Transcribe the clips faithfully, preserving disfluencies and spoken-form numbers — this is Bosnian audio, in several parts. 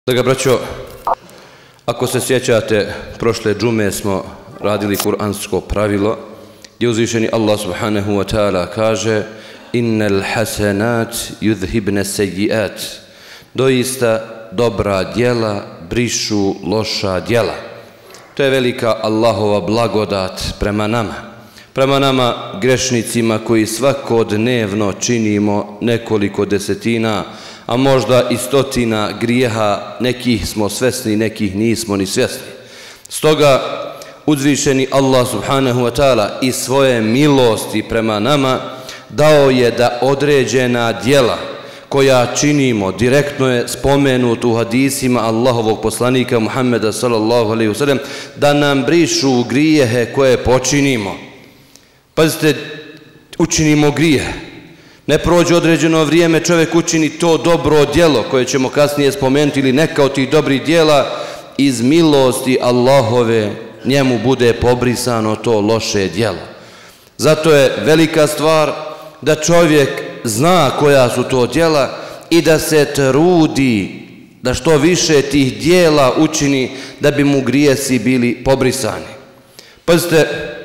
Draga braćo, ako se sjećate, prošle džume smo radili kuransko pravilo gdje uzvišeni Allah subhanahu wa ta'ala kaže innal hasanat yudhibne sejiat, doista dobra djela brišu loša djela. To je velika Allahova blagodat prema nama, prema nama grešnicima koji svakodnevno činimo nekoliko desetina, a možda i stotina grijeha, nekih smo svjesni, nekih nismo ni svjesni. Stoga uzvišeni Allah subhanahu wa ta'ala i svoje milosti prema nama dao je da određena djela koja činimo, direktno je spomenuto u hadisima Allahovog poslanika Muhammeda sallallahu alaihi wasallam, da nam brišu grijehe koje počinimo. Pazite, učinimo grijehe. Ne prođe određeno vrijeme, čovjek učini to dobro djelo koje ćemo kasnije spomenuti ili neka od tih dobrih djela, iz milosti Allahove njemu bude pobrisano to loše djelo. Zato je velika stvar da čovjek zna koja su to djela i da se trudi da što više tih djela učini da bi mu grijesi bili pobrisani. Pazite,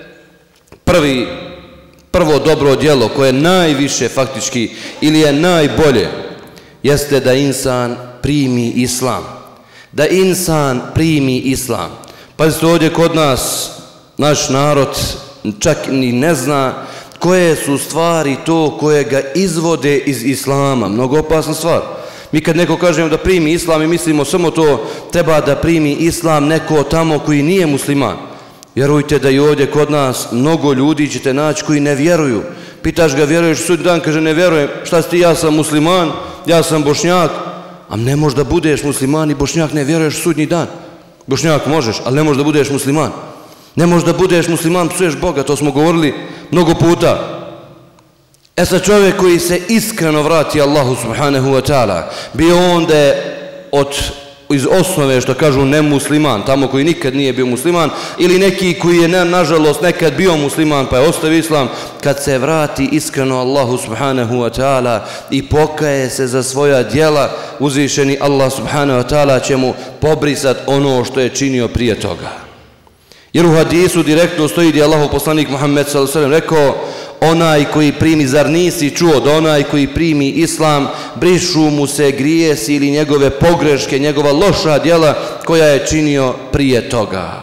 prvi Prvo dobro djelo koje najviše faktički ili je najbolje jeste da insan primi islam. Da insan primi islam. Pazite, ovdje kod nas, naš narod čak ni ne zna koje su stvari to koje ga izvode iz islama. Mnogo opasna stvar. Mi kad neko kažemo da primi islam i mislimo samo to, treba da primi islam neko tamo koji nije musliman. Vjerujte da i ovdje kod nas mnogo ljudi ćete naći koji ne vjeruju. Pitaš ga, vjeruješ sudnji dan? Kaže, ne vjerujem. Šta si ti? Ja sam musliman, ja sam bošnjak. A ne možeš da budeš musliman i bošnjak, ne vjeruješ sudnji dan. Bošnjak možeš, ali ne možeš da budeš musliman. Ne možeš da budeš musliman, psuješ Boga, to smo govorili mnogo puta. E sad, čovjek koji se iskreno vrati Allahu subhanahu wa ta'ala, bio on da je od iz osnove, što kažu, nemusliman, tamo koji nikad nije bio musliman, ili neki koji je, nažalost, nekad bio musliman pa je ostavio islam, kad se vrati iskreno Allahu subhanahu wa ta'ala i pokaje se za svoja djela, uzvišeni Allah subhanahu wa ta'ala će mu pobrisati ono što je činio prije toga. Jer u hadisu direktno stoji gdje Allahov poslanik Muhammed sallallahu alejhi ve sellem rekao: onaj koji primi, zar nisi čuo da onaj koji primi islam, brišu mu se grijesi ili njegove pogreške, njegova loša djela koja je činio prije toga.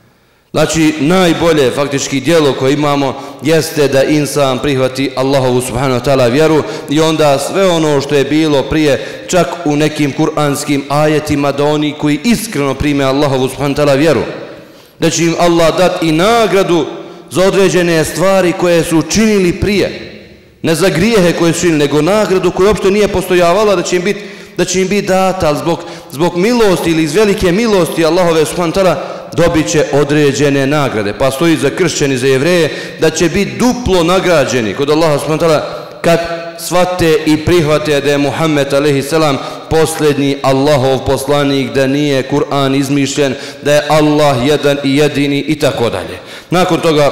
Znači, najbolje faktički djelo koje imamo jeste da insan prihvati Allahovu subhanahu wa ta'ala vjeru i onda sve ono što je bilo prije, čak u nekim kuranskim ajetima, da oni koji iskreno prime Allahovu subhanahu wa ta'ala vjeru, da će im Allah dati i nagradu za određene stvari koje su činili prije. Ne za grijehe koje su činili, nego nagradu koja uopšte nije postojavala, da će im biti da će im biti data, ali zbog, zbog milosti ili iz velike milosti Allahove subhanahu wa ta'ala dobit će određene nagrade. Pa stoji za kršćani, za jevreje, da će biti duplo nagrađeni kod Allaha subhanahu wa ta'ala kad shvate i prihvate da je Muhammed alejhi selam posljednji Allahov poslanik, da nije Kur'an izmišljen, da je Allah jedan i jedini i tako dalje. Nakon toga,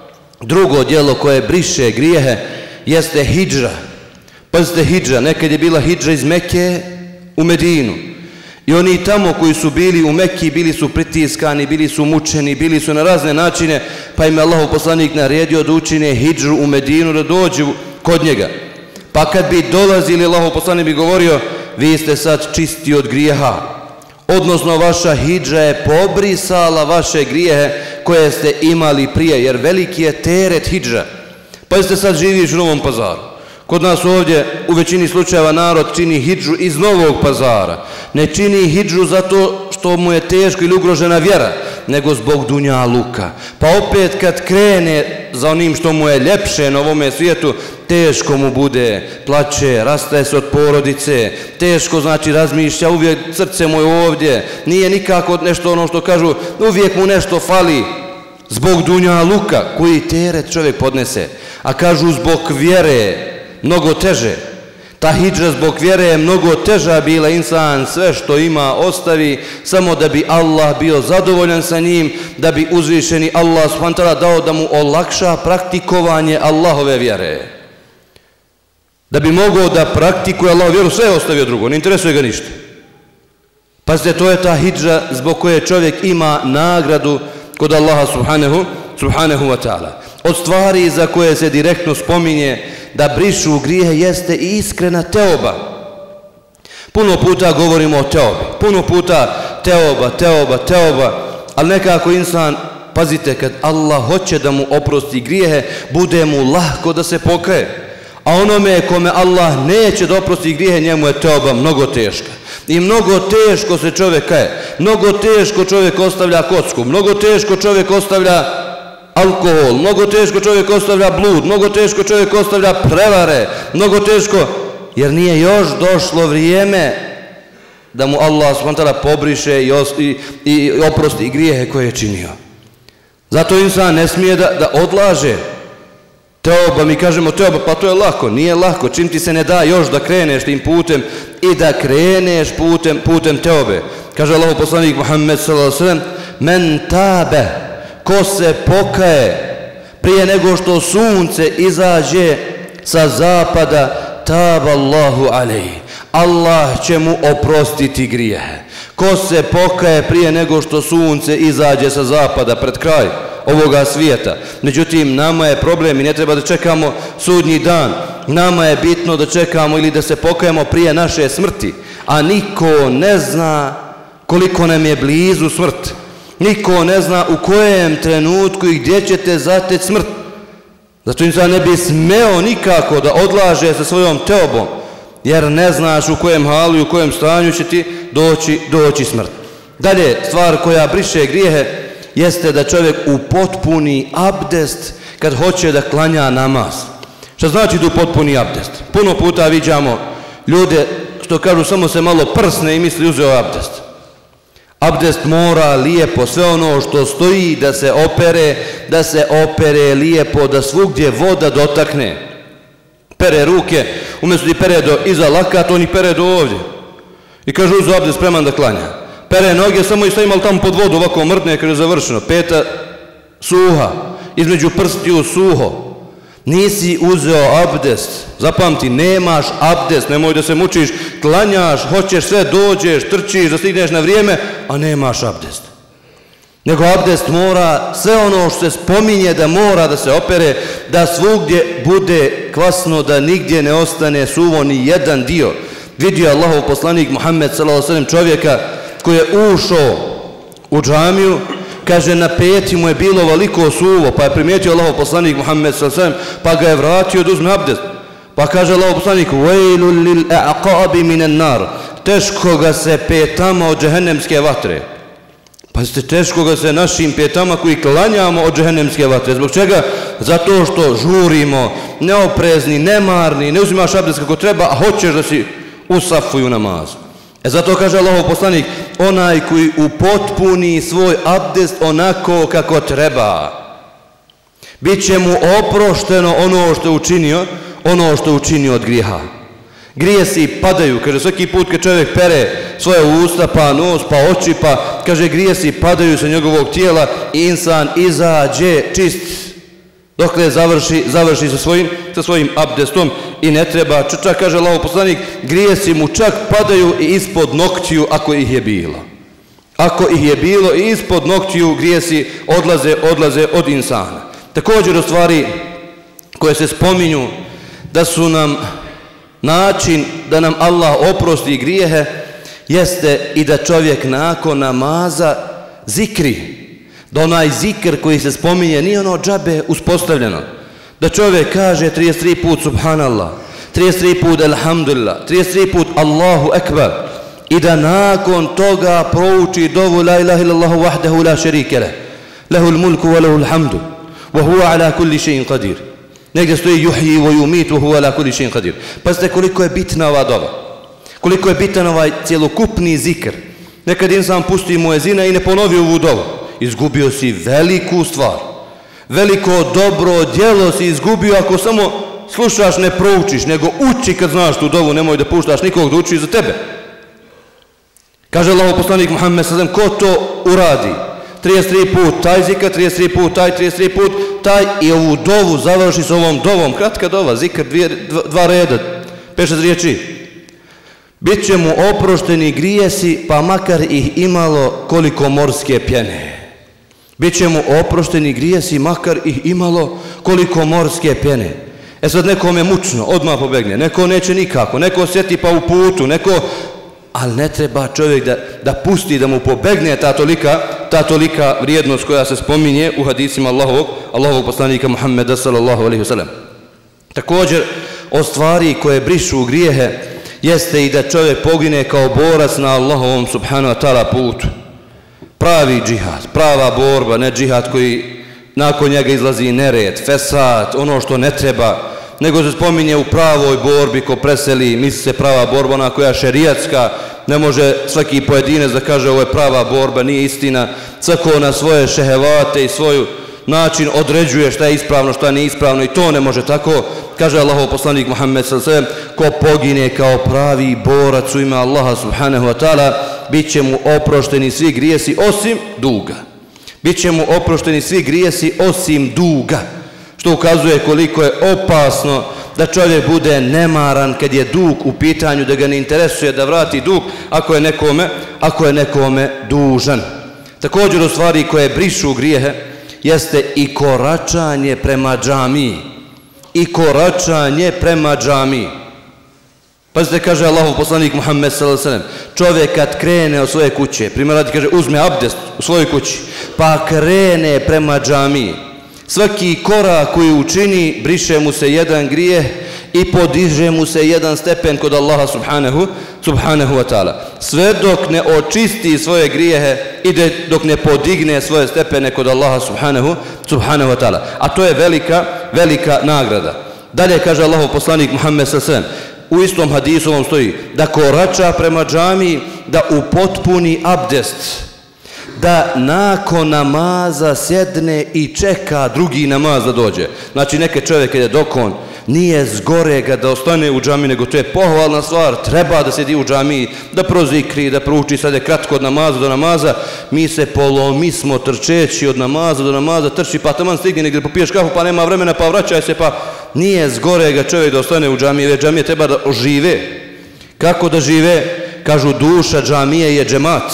drugo djelo koje briše grijehe jeste hidžra. Pazite, hidžra, nekad je bila hidžra iz Mekke u Medinu. I oni tamo koji su bili u Mekki bili su pritiskani, bili su mučeni, bili su na razne načine, pa im je Allahov poslanik naredio da učine hidžru u Medinu, da dođu kod njega. Pa kad bi dolazili, Allahov poslanik bi govorio: vi ste sad čisti od grijeha. Odnosno, vaša hidža je pobrisala vaše grijehe koje ste imali prije, jer veliki je teret hidža. Pa jeste sad živiš u Novom Pazaru. Kod nas ovdje u većini slučajeva narod čini hidžu iz Novog Pazara. Ne čini hidžu zato što mu je teško ili ugrožena vjera, nego zbog dunjaluka. Pa opet kad krene za onim što mu je ljepše na ovome svijetu, teško mu bude, plače, rastaje se od porodice, teško, znači, razmišlja, uvijek srce mu je ovdje, nije nikako nešto ono što kažu, uvijek mu nešto fali zbog dunjaluka koji teret čovjek podnese. A kažu zbog vjere mnogo teže. Ta hidža zbog vjere je mnogo teža bila, insan sve što ima ostavi samo da bi Allah bio zadovoljan sa njim, da bi uzvišeni Allah subhanahu wa ta'ala dao da mu olakša praktikovanje Allahove vjere. Da bi mogao da praktikuje Allahovu vjeru, sve je ostavio drugo, ne interesuje ga ništa. Pazite, to je ta hidža zbog koje čovjek ima nagradu kod Allaha subhanahu, subhanahu wa ta'ala. Od stvari za koje se direktno spominje da brišu grijehe jeste i iskrena teoba. Puno puta govorimo o teobi, puno puta teoba, teoba, teoba, ali nekako insan, pazite, kad Allah hoće da mu oprosti grijehe, bude mu lahko da se pokaje. A onome kome Allah neće da oprosti grijehe, njemu je teoba mnogo teška. I mnogo teško se čovjek kaje, mnogo teško čovjek ostavlja kocku, mnogo teško čovjek ostavlja alkohol, mnogo teško čovjek ostavlja blud, mnogo teško čovjek ostavlja prevare, mnogo teško, jer nije još došlo vrijeme da mu Allah subhanahu wa ta'ala pobriše i, os, i, i oprosti grijehe koje je činio. Zato insan ne smije da, da odlaže. Teoba, mi kažemo teoba, pa to je lako, nije lako, čim ti se ne da još da kreneš tim putem i da kreneš putem, putem teobe. Kaže Allahov poslanik Muhammed sallallahu alejhi ve sellem, men tabe, ko se pokaje prije nego što sunce izađe sa zapada, taba Allahu alejhi, Allah će mu oprostiti grijehe. Ko se pokaje prije nego što sunce izađe sa zapada pred kraj ovoga svijeta. Međutim, nama je problem i ne treba da čekamo sudnji dan. Nama je bitno da čekamo ili da se pokajemo prije naše smrti. A niko ne zna koliko nam je blizu smrt. Niko ne zna u kojem trenutku i gdje ćete zateći smrt. Zato insan ne bi smeo nikako da odlaže sa svojom teobom, jer ne znaš u kojem halu i u kojem stanju će ti doći, doći smrt. Dalje, stvar koja briše grijehe jeste da čovjek upotpuni abdest kad hoće da klanja namaz. Šta znači da upotpuni abdest? Puno puta viđamo ljude što kažu samo se malo prsne i misli uzeo abdest. Abdest mora lijepo, sve ono što stoji da se opere, da se opere lijepo, da svugdje voda dotakne. Pere ruke, umjesto da pere do iza lakata, on ih pere do ovdje. I kaže uzeo abdest, spreman da klanja. Pere noge, samo i stavim ali tamo pod vodu, ovako mrtne, kada je završeno. Peta suha, između prstiju suho. Nisi uzeo abdest, zapamti, nemaš abdest, nemoj da se mučiš, klanjaš, hoćeš sve, dođeš, trčiš, da stigneš na vrijeme, a nemaš abdest. Nego abdest mora, sve ono što se spominje da mora da se opere, da svugdje bude kvasno, da nigdje ne ostane suvo ni jedan dio. Vidio Allahov poslanik Muhammed sallallahu alejhi ve sellem čovjeka koji je ušao u džamiju, kaže na peti mu je bilo veliko suvo, pa je primijetio Allahov poslanik Muhammed sallallahu alejhi ve sellem, pa ga je vratio da uzme abdest. Pa kaže Allahov poslanik: "Wailul lil a'qabi minan nar." Teško ga se petama od džehennemske vatre. Pazite, teško ga se našim petama koji klanjamo od džehennemske vatre. Zbog čega? Zato što žurimo, neoprezni, nemarni, ne uzimaš abdest kako treba, a hoćeš da si u safu i u namazu. E zato kaže Allahov poslanik, onaj koji upotpuni svoj abdest onako kako treba, bit će mu oprošteno ono što je učinio, ono što je učinio od grijeha. Grijesi padaju, kaže svaki put kad čovjek pere svoje usta, pa nos, pa oči, pa kaže grijesi padaju sa njegovog tijela i insan izađe čist dokle završi, završi sa svojim, sa svojim abdestom i ne treba, čak kaže Allahov poslanik, grijesi mu čak padaju i ispod noktiju ako ih je bilo. Ako ih je bilo i ispod noktiju grijesi odlaze, odlaze od insana. Također u stvari koje se spominju da su nam način da nam Allah oprosti grijehe jeste i da čovjek nakon namaza zikri. Da onaj zikr koji se spominje nije ono džabe uspostavljeno. Da čovjek kaže trideset tri put Subhanallah, trideset tri put Alhamdulillah, trideset tri put Allahu Ekber i da nakon toga prouči dovu la ilaha illallahu wahdahu la šerike leh, lehul mulku wa lehul hamdu wa huwa ala kulli še'in qadir. Negdje stoji juhji wa yumit wa huwa ala kulli še'in qadir. Pazite koliko je bitna ova dova, koliko je bitan ovaj cjelokupni zikr. Nekad insan pusti muezina i ne ponovi ovu dovu, izgubio si veliku stvar, veliko dobro djelo si izgubio ako samo slušaš, ne proučiš, nego uči kad znaš tu dovu, nemoj da puštaš nikog da uči za tebe. Kaže Allahov poslanik Muhammed sallallahu alejhi ve sellem, ko to uradi trideset tri put taj zikr, trideset tri put taj, trideset tri put taj i ovu dovu završi s ovom dovom, kratka dova, zikr, dvije, dva, dva reda, pet šest riječi. bit će mu oprošteni grijesi, pa makar ih imalo koliko morske pjene. Biće mu oprošteni grijesi, makar ih imalo koliko morske pjene. E sad nekom je mučno, odmah pobegne, neko neće nikako, neko sjeti pa u putu, neko... Ali ne treba čovjek da, da pusti, da mu pobegne ta tolika, ta tolika vrijednost koja se spominje u hadisima Allahovog, Allahovog poslanika Muhammeda sallallahu alaihi wasallam. Također, od stvari koje brišu grijehe jeste i da čovjek pogine kao borac na Allahovom subhanahu wa ta'ala putu. Pravi džihad, prava borba, ne džihad koji nakon njega izlazi nered, fesad, ono što ne treba, nego se spominje u pravoj borbi ko preseli, misli se prava borba, ona koja je šerijatska, ne može svaki pojedinac da kaže ovo je prava borba, nije istina, svako na svoje šehevate i svoju način određuje šta je ispravno, šta nije ispravno i to ne može tako. Kaže Allahov poslanik Muhammed sallallahu alejhi ve sellem, ko pogine kao pravi borac u ime Allaha subhanahu wa ta'ala, bit će mu oprošteni svi grijesi osim duga. Biće mu oprošteni svi grijesi osim duga, što ukazuje koliko je opasno da čovjek bude nemaran kad je dug u pitanju, da ga ne interesuje da vrati dug ako je nekome, ako je nekome dužan. Također u stvari koje brišu grijehe jeste i koračanje prema džamiji. I koračanje prema džamiji. Pazite, kaže Allahov poslanik Muhammed sallallahu alejhi ve sellem, čovjek kad krene od svoje kuće, primjer radi, kaže, uzme abdest u svojoj kući, pa krene prema džamiji, svaki korak koji učini, briše mu se jedan grijeh i podiže mu se jedan stepen kod Allaha subhanahu, subhanahu wa ta'ala. Sve dok ne očisti svoje grijehe i dok ne podigne svoje stepene kod Allaha subhanahu, subhanahu wa ta'ala. A to je velika, velika nagrada. Dalje kaže Allahov poslanik Muhammed sallallahu alejhi ve sellem, u istom hadisu ovom stoji, da korača prema džamiji, da upotpuni abdest, da nakon namaza sjedne i čeka drugi namaz da dođe. Znači neke čovjek kad je dokon, nije zgorega da ostane u džamiji, nego to je pohvalna stvar, treba da sjedi u džamiji, da prozikri, da prouči, sad je kratko od namaza do namaza, mi se polomismo trčeći od namaza do namaza, trči pa taman stigne negdje popiješ kafu pa nema vremena pa vraćaj se, pa nije zgorega čovjek da ostane u džamiji, već džamije treba da ožive. Kako da žive? Kažu, duša džamije je džemat.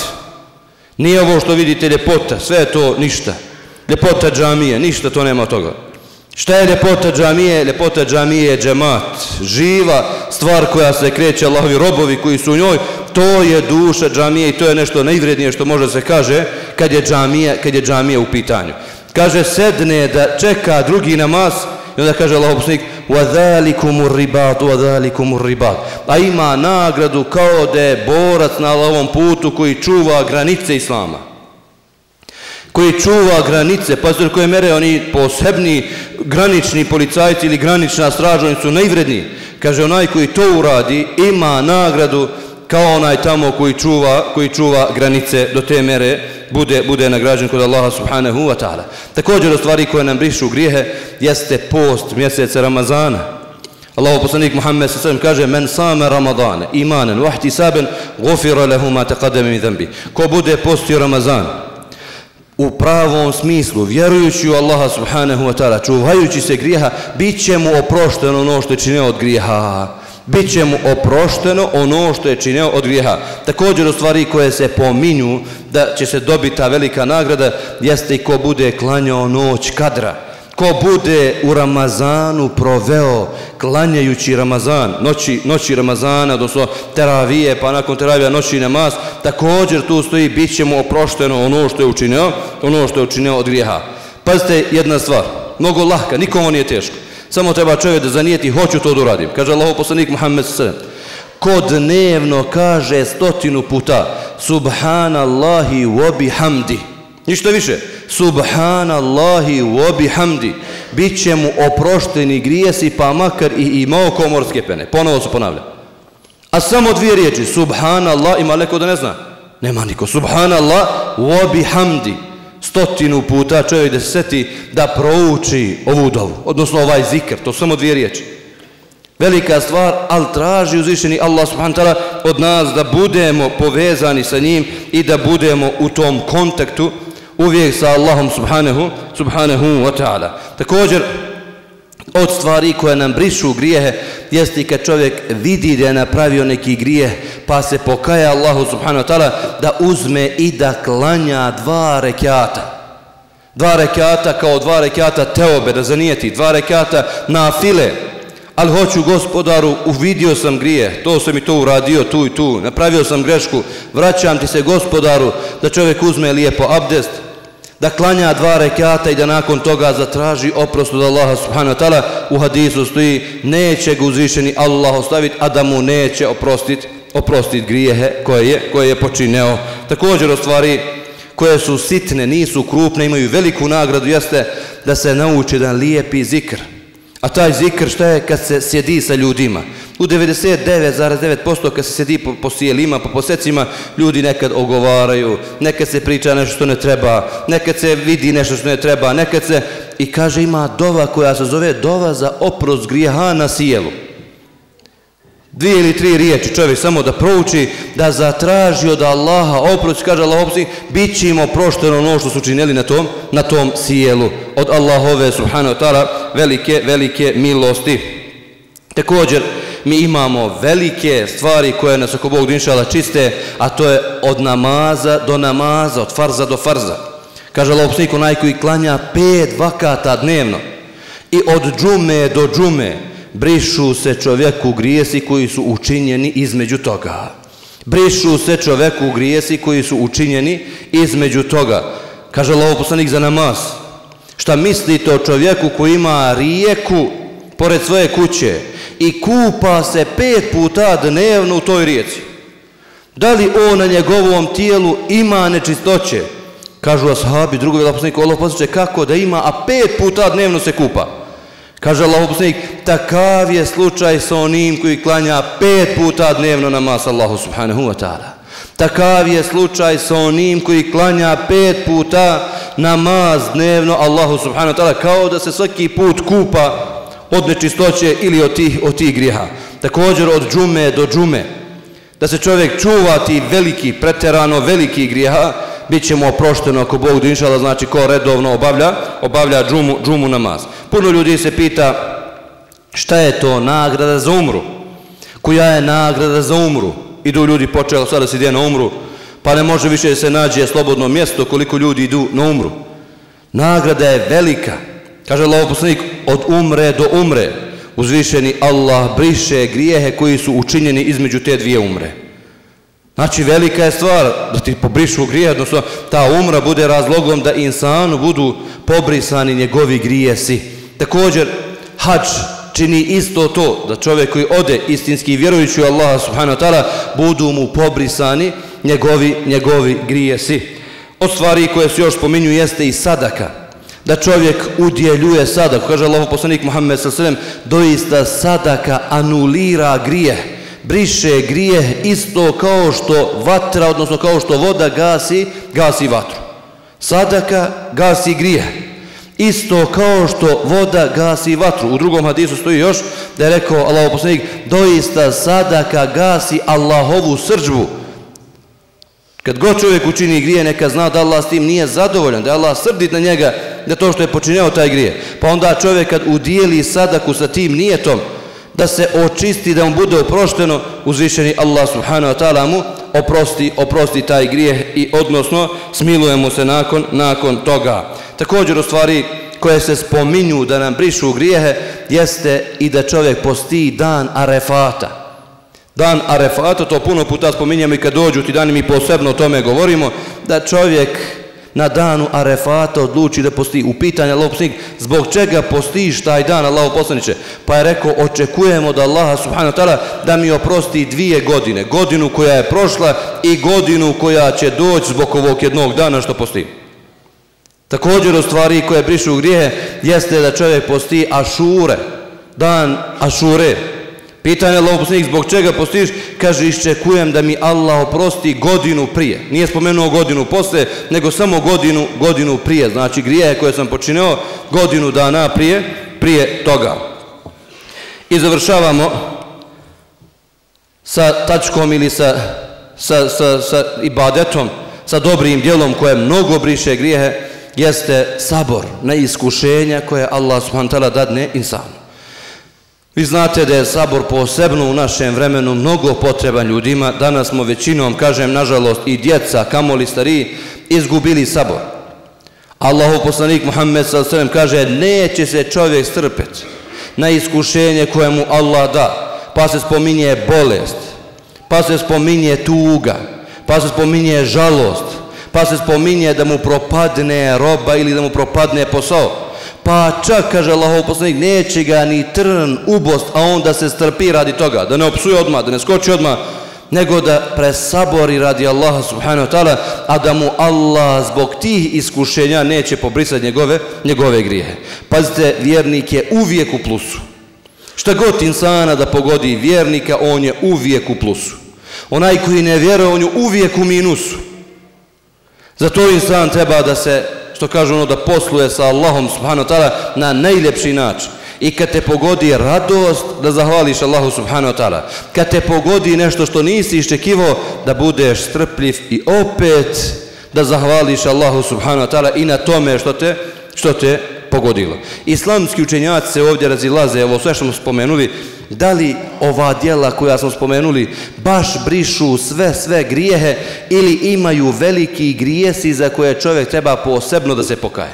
Nije ovo što vidite ljepota, sve je to ništa. Ljepota džamije, ništa to nema od toga. Šta je ljepota džamije? Ljepota džamije je džemat, živa stvar koja se kreće, Allahovi robovi koji su u njoj, to je duša džamije i to je nešto najvrednije što može se kaže kad je džamija, kad je džamija u pitanju. Kaže, sedne da čeka drugi namaz i onda kaže Allahov poslanik, وَذَلِكُمُ الرِّبَاطُ وَذَلِكُمُ الرِّبَاطُ, a ima nagradu kao da je borac na ovom putu koji čuva granice islama, koji čuva granice, pa su koje mere oni posebni granični policajci ili granična straža, oni su najvredniji. Kaže, onaj koji to uradi ima nagradu kao onaj tamo koji čuva, koji čuva granice, do te mere bude, bude nagrađen kod Allaha subhanahu wa ta'ala. Također od stvari koje nam brišu grijehe jeste post mjeseca Ramazana. Allahov poslanik Muhammed sallallahu alejhi ve sellem kaže, men sama Ramadana imanan wa ihtisaban gufira lahu ma taqaddama min dhanbi. Ko bude postio Ramazan u pravom smislu, vjerujući u Allaha subhanahu wa ta'ala, čuvajući se grijeha, bit će mu oprošteno ono što je činio od grijeha. Bit će mu oprošteno ono što je činio od grijeha. Također u stvari koje se pominju da će se dobiti ta velika nagrada jeste i ko bude klanjao noć kadra. Ko bude u Ramazanu proveo klanjajući Ramazan, noći, noći Ramazana, odnosno teravije, pa nakon teravija noći namaz, također tu stoji bit će mu oprošteno ono što je učinio, ono što je učinio od grijeha. Pazite jedna stvar, mnogo lahka, nikomu nije teško. Samo treba čovjek da zanijeti, hoću to da uradim. Kaže Allahov poslanik Muhammed sallallahu alejhi ve sellem, ko dnevno kaže stotinu puta Subhanallahi wa bihamdi, ništa više, Subhanallahi wa bihamdi, bit će mu oprošteni grijesi pa makar i imao komorske pene. Ponovo se ponavlja. A samo dvije riječi, Subhanallah, ima neko da ne zna? Nema niko. Subhanallah wa bihamdi. Stotinu puta čovjek da se seti da prouči ovu dovu, odnosno ovaj zikr, to samo dvije riječi. Velika stvar, ali traži uzvišeni Allah subhanahu wa ta'ala od nas da budemo povezani sa njim i da budemo u tom kontaktu uvijek sa Allahom subhanahu, subhanahu wa ta'ala. Također, od stvari koje nam brišu grijehe jeste i kad čovjek vidi da je napravio neki grijeh pa se pokaja Allahu subhanahu wa ta'ala da uzme i da klanja dva rekata. Dva rekata kao dva rekata teobe, da zanijeti, dva rekata na file. Ali hoću gospodaru, uvidio sam grije, to sam i to uradio, tu i tu, napravio sam grešku, vraćam ti se gospodaru, da čovjek uzme lijepo abdest, da klanja dva rekata i da nakon toga zatraži oprost od Allaha subhanahu wa ta'ala. U hadisu stoji, neće ga uzvišeni Allah ostaviti, a da mu neće oprostiti oprostit grijehe koje je, koje je počineo. Također od stvari koje su sitne, nisu krupne, imaju veliku nagradu, jeste da se nauči jedan lijepi zikr. A taj zikr šta je kad se sjedi sa ljudima? U devedeset devet zarez devet posto kad se sjedi po, po sjelima, po posecima, ljudi nekad ogovaraju, nekad se priča nešto što ne treba, nekad se vidi nešto što ne treba, nekad se... I kaže ima dova koja se zove dova za oprost grijeha na sjelu. Dvije ili tri riječi čovjek samo da prouči, da zatraži od Allaha oprost, kaže Allah oprosti, bit će im oprošteno ono što su činili na tom, na tom sjelu. Od Allahove subhanahu wa ta'ala velike, velike milosti. Također mi imamo velike stvari koje nas ako Bog inšala čiste, a to je od namaza do namaza, od farza do farza. Kaže Allah oprosti, onaj koji klanja pet vakata dnevno i od džume do džume brišu se čovjeku grijesi koji su učinjeni između toga. Brišu se čovjeku grijesi koji su učinjeni između toga. Kaže Allahov poslanik za namaz. Šta mislite o čovjeku koji ima rijeku pored svoje kuće i kupa se pet puta dnevno u toj rijeci? Da li on na njegovom tijelu ima nečistoće? Kažu ashabi, drugovi Allahov poslanik, Allahov poslanik, kako da ima, a pet puta dnevno se kupa? Kaže Allahov poslanik, takav je slučaj sa onim koji klanja pet puta dnevno namaz Allahu subhanahu wa ta'ala. Takav je slučaj sa onim koji klanja pet puta namaz dnevno Allahu subhanahu wa ta'ala, kao da se svaki put kupa od nečistoće ili od tih, od tih grijeha. Također od džume do džume, da se čovjek čuva ti veliki, preterano veliki grijeha, bit će mu oprošteno ako Bog da inšala, znači ko redovno obavlja, obavlja džumu, džumu namaz. Puno ljudi se pita šta je to nagrada za umru? Koja je nagrada za umru? Idu ljudi počeli sada se ide na umru, pa ne može više da se nađe slobodno mjesto koliko ljudi idu na umru. Nagrada je velika. Kaže Allahov poslanik, od umre do umre uzvišeni Allah briše grijehe koji su učinjeni između te dvije umre. Znači velika je stvar da ti pobrišu grije, odnosno ta umra bude razlogom da insanu budu pobrisani njegovi grijesi. Također hadž čini isto to, da čovjek koji ode istinski vjerujući u Allaha subhanahu wa ta'ala budu mu pobrisani njegovi, njegovi grijesi. Od stvari koje se još spominju jeste i sadaka. Da čovjek udjeljuje sadaku. Kaže Allahov poslanik Muhammed sallallahu alejhi ve sellem, doista sadaka anulira grijeh, briše grijeh isto kao što vatra, odnosno kao što voda gasi, gasi vatru. Sadaka gasi grijeh. Isto kao što voda gasi vatru. U drugom hadisu stoji još da je rekao Allahov poslanik, doista sadaka gasi Allahovu srdžbu. Kad god čovjek učini grije, neka zna da Allah s tim nije zadovoljan, da je Allah srdit na njega da to što je počinjao taj grije. Pa onda čovjek kad udijeli sadaku sa tim nijetom, da se očisti, da mu bude oprošteno, uzvišeni Allah subhanahu wa ta'ala mu oprosti, oprosti taj grijeh i odnosno smilujemo se nakon, nakon toga. Također u stvari koje se spominju da nam brišu grijehe jeste i da čovjek posti dan Arefata. Dan Arefata, to puno puta spominjamo i kad dođu ti dani mi posebno o tome govorimo, da čovjek na danu Arefata odluči da posti. U pitanje Allahov poslanik, zbog čega postiš taj dan, Allahov poslaniče? Pa je rekao, očekujemo da Allaha subhanahu wa ta'ala da mi oprosti dvije godine, godinu koja je prošla i godinu koja će doći zbog ovog jednog dana što posti. Također u stvari koje brišu grijehe jeste da čovjek posti Ašure, dan Ašure. Pitanje Allahov poslanik, zbog čega postiš? Kaže, iščekujem da mi Allah oprosti godinu prije. Nije spomenuo godinu posle, nego samo godinu, godinu prije. Znači grijehe koje sam počinio godinu dana prije, prije toga. I završavamo sa tačkom ili sa, sa, sa, sa ibadetom, sa dobrim djelom koje mnogo briše grijehe, jeste sabor na iskušenja koje Allah subhanahu wa ta'ala dadne insanu. Vi znate da je sabor posebno u našem vremenu mnogo potreban ljudima. Danas smo većinom, kažem nažalost, i djeca, kamoli stariji, izgubili sabor. Allahov poslanik Muhammed sallallahu alejhi ve sellem kaže: neće se čovjek strpeti na iskušenje koje mu Allah da, pa se spominje bolest, pa se spominje tuga, pa se spominje žalost, pa se spominje da mu propadne roba ili da mu propadne posao. Pa čak, kaže Allahov poslanik, neće ga ni trn ubost, a on da se strpi radi toga, da ne opsuje odmah, da ne skoči odmah, nego da presabori radi Allaha subhanahu wa ta'ala, a da mu Allah zbog tih iskušenja neće pobrisati njegove, njegove grijehe. Pazite, vjernik je uvijek u plusu. Šta god insana da pogodi vjernika, on je uvijek u plusu. Onaj koji ne vjeruje, on je uvijek u minusu. Zato insan treba da se, što kažu ono, da posluje sa Allahom subhanahu wa ta'ala na najljepši način. I kad te pogodi radost, da zahvališ Allahu subhanahu wa ta'ala. Kad te pogodi nešto što nisi iščekivao, da budeš strpljiv i opet da zahvališ Allahu subhanahu wa ta'ala i na tome što te, što te pogodilo. Islamski učenjaci se ovdje razilaze, ovo sve što smo spomenuli, da li ova djela koja smo spomenuli baš brišu sve, sve grijehe ili imaju veliki grijesi za koje čovjek treba posebno da se pokaje.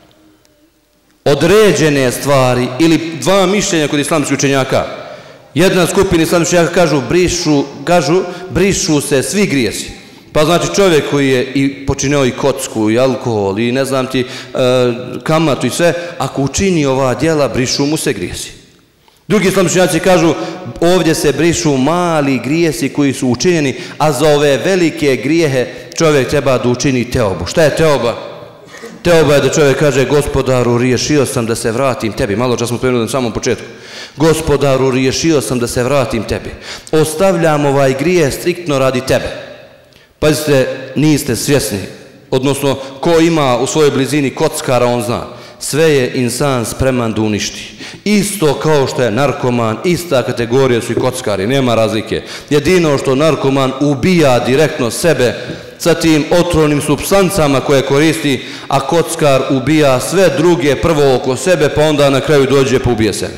Određene stvari ili dva mišljenja kod islamskih učenjaka. Jedna skupina islamskih učenjaka kažu brišu, kažu brišu se svi grijesi. Pa znači čovjek koji je i počinio i kocku i alkohol i ne znam ti e, kamatu i sve, ako učini ova djela brišu mu se grijesi. Drugi islamski učenjaci kažu ovdje se brišu mali grijesi koji su učinjeni, a za ove velike grijehe čovjek treba da učini teobu. Šta je teoba? Teoba je da čovjek kaže: Gospodaru, riješio sam da se vratim tebi. Malo čas smo spomenuli na samom početku. Gospodaru, riješio sam da se vratim tebi. Ostavljam ovaj grije striktno radi tebe. Pazite, niste svjesni. Odnosno, ko ima u svojoj blizini kockara, on zna. Sve je insan spreman da uništi. Isto kao što je narkoman, ista kategorija su i kockari, nema razlike. Jedino što narkoman ubija direktno sebe sa tim otrovnim supstancama koje koristi, a kockar ubija sve druge prvo oko sebe, pa onda na kraju dođe pa ubije sebe.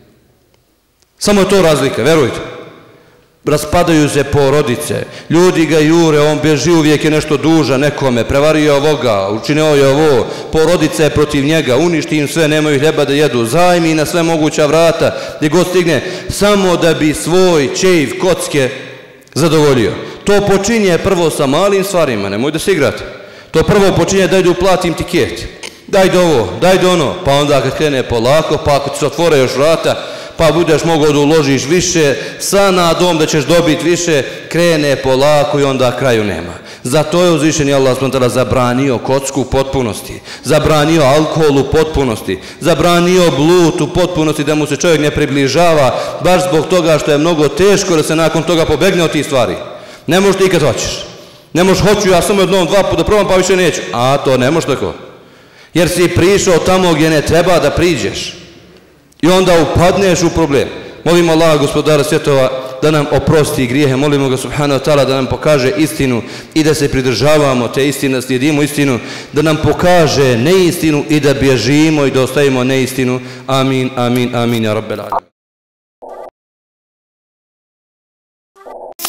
Samo je to razlika, verujte. Raspadaju se porodice, ljudi ga jure, on bježi, uvijek je nešto duža nekome, prevario ovoga, učinio je ovo, porodica je protiv njega, uništi im sve, nemaju hljeba da jedu, zajmi na sve moguća vrata, gdje god stigne, samo da bi svoj čeif kocke zadovoljio. To počinje prvo sa malim stvarima, nemoj da se igrate. To prvo počinje: daj da uplatim tiket, daj da ovo, daj da ono, pa onda kad krene polako, pa ako ti se otvore još vrata, pa budeš mogao da uložiš više, sa nadom da ćeš dobiti više, krene polako i onda kraju nema. Zato je uzvišeni Allah subhanahu wa ta'ala zabranio kocku u potpunosti, zabranio alkohol u potpunosti, zabranio blut u potpunosti, da mu se čovjek ne približava, baš zbog toga što je mnogo teško da se nakon toga pobegne od tih stvari. Ne možeš ti kad hoćeš. Ne možeš: hoću ja samo jednom, dva puta da probam, pa više neću. A to ne možeš tako. Jer si prišao tamo gdje ne treba da priđeš. I onda upadneš u problem. Molimo Allaha, gospodara svjetova, da nam oprosti grijehe. Molimo ga subhanahu wa ta'ala da nam pokaže istinu i da se pridržavamo te istine, slijedimo istinu, da nam pokaže neistinu i da bježimo i da ostavimo neistinu. Amin, amin, amin, ja rabbel alamin.